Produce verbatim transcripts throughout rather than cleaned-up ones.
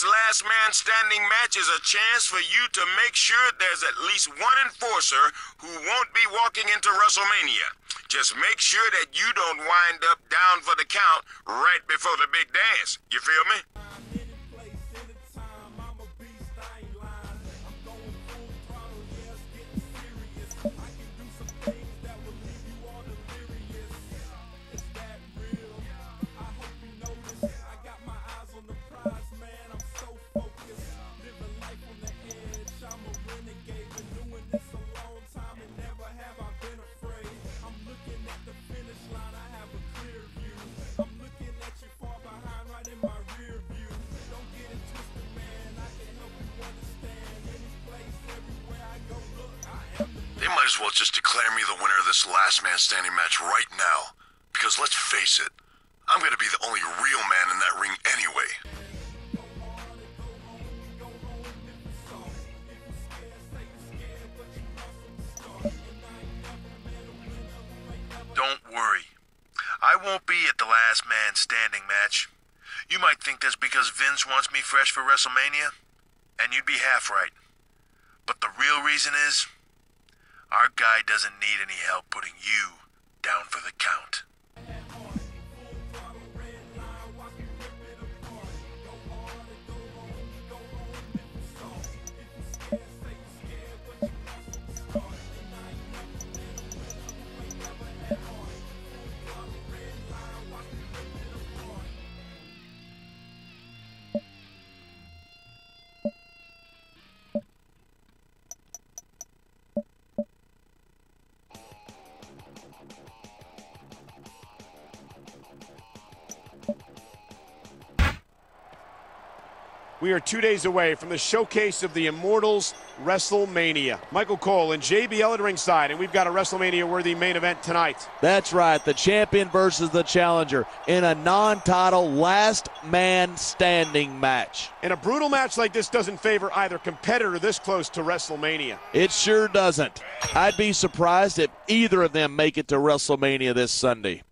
This last man standing match is a chance for you to make sure there's at least one enforcer who won't be walking into WrestleMania. Just make sure that you don't wind up down for the count right before the big dance. You feel me? They might as well just declare me the winner of this last man standing match right now. Because let's face it, I'm gonna be the only real man in that ring anyway. Don't worry. I won't be at the last man standing match. You might think that's because Vince wants me fresh for WrestleMania, and you'd be half right. But the real reason is, our guy doesn't need any help putting you down for the count. We are two days away from the showcase of the Immortals, Wrestlemania. Michael Cole and J B L at ringside, and we've got a WrestleMania-worthy main event tonight. That's right, the champion versus the challenger in a non-title last man standing match. And a brutal match like this doesn't favor either competitor this close to WrestleMania. It sure doesn't. I'd be surprised if either of them make it to WrestleMania this Sunday.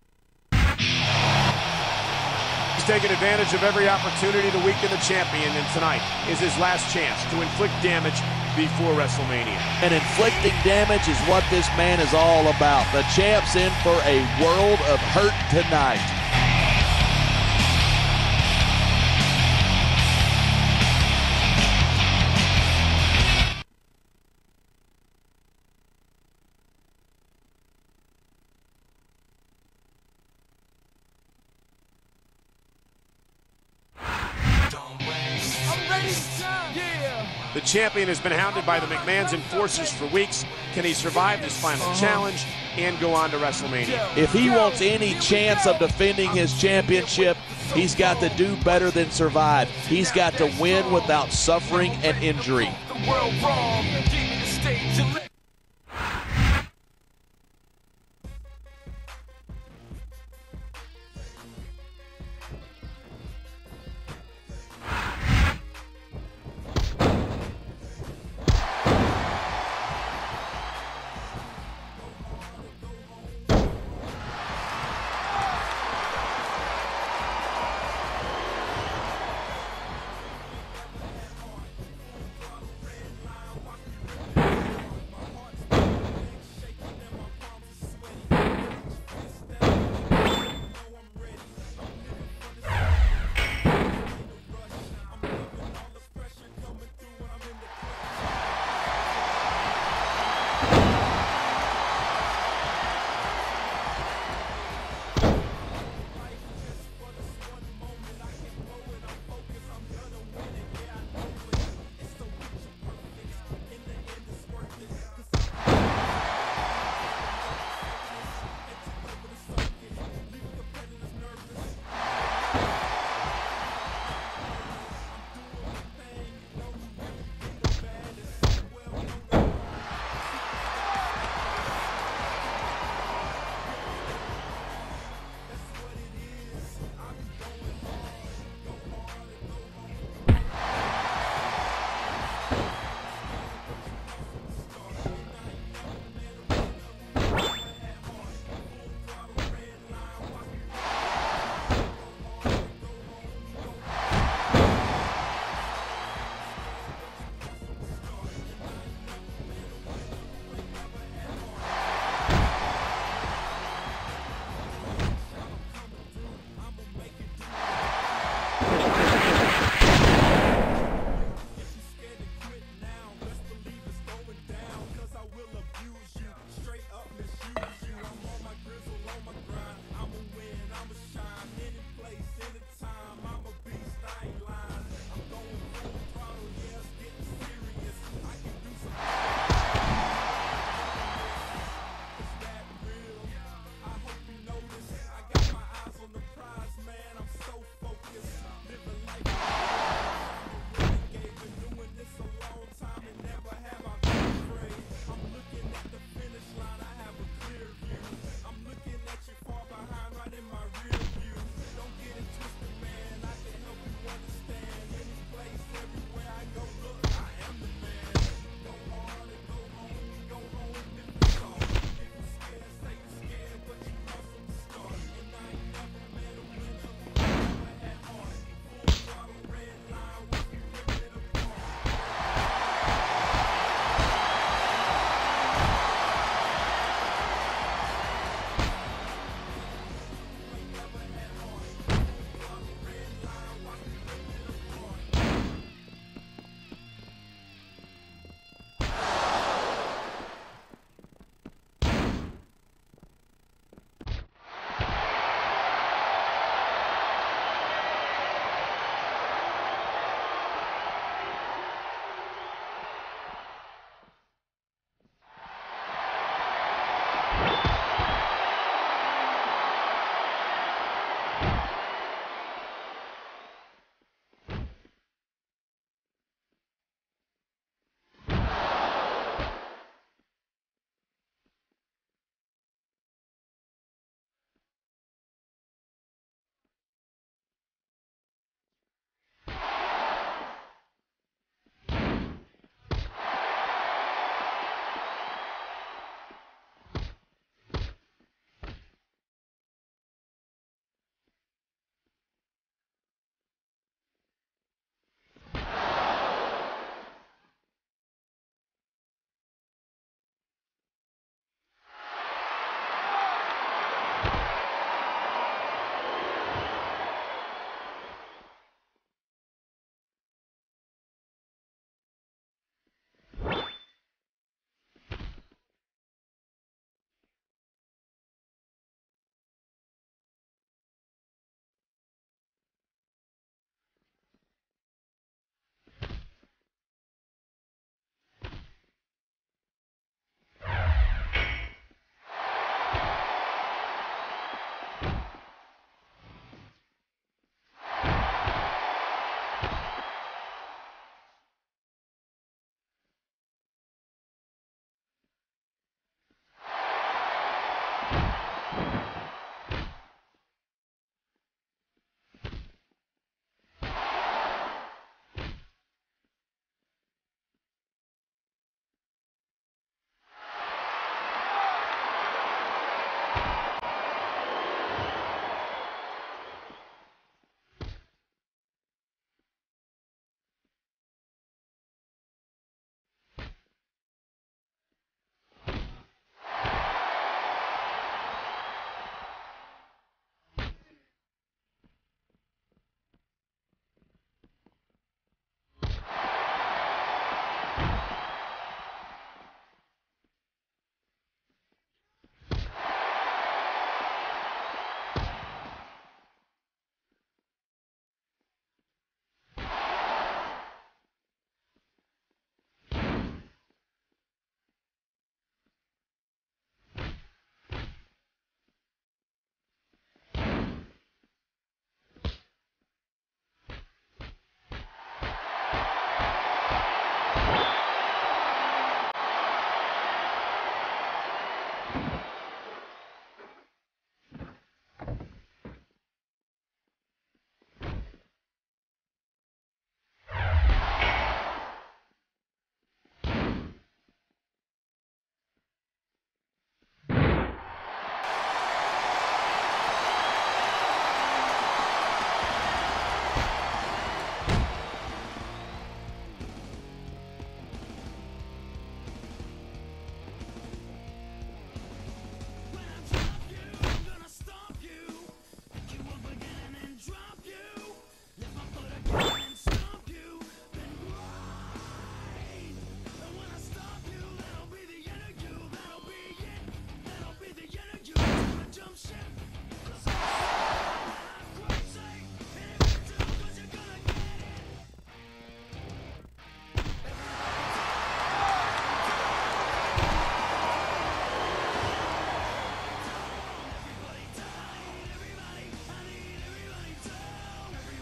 Taking advantage of every opportunity to weaken the champion, and tonight is his last chance to inflict damage before WrestleMania. And inflicting damage is what this man is all about. The champ's in for a world of hurt tonight. The champion has been hounded by the McMahon's enforcers for weeks. Can he survive this final challenge and go on to WrestleMania? If he wants any chance of defending his championship, he's got to do better than survive. He's got to win without suffering an injury.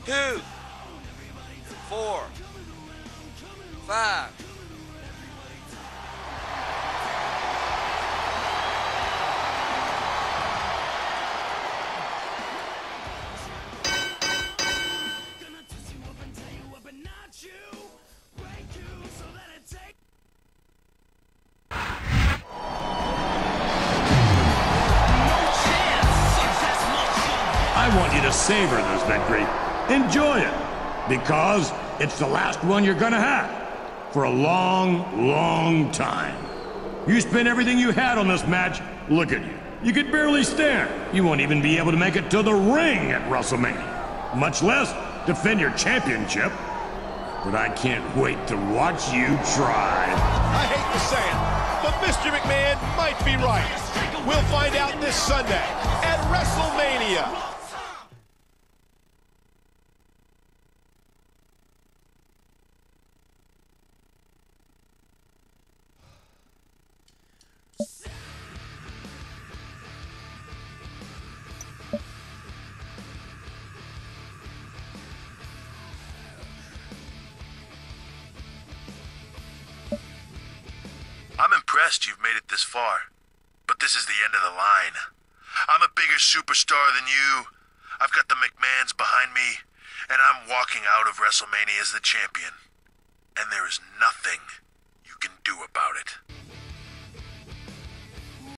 two, four, five. I want you to savor this victory. Enjoy it, because it's the last one you're gonna have for a long, long time. You spent everything you had on this match. Look at you. You could barely stand. You won't even be able to make it to the ring at WrestleMania, much less defend your championship. But I can't wait to watch you try. I hate to say it, but Mister McMahon might be right. We'll find out this Sunday at WrestleMania. I'm impressed you've made it this far, but this is the end of the line. I'm a bigger superstar than you. I've got the McMahons behind me, and I'm walking out of WrestleMania as the champion. And there is nothing you can do about it.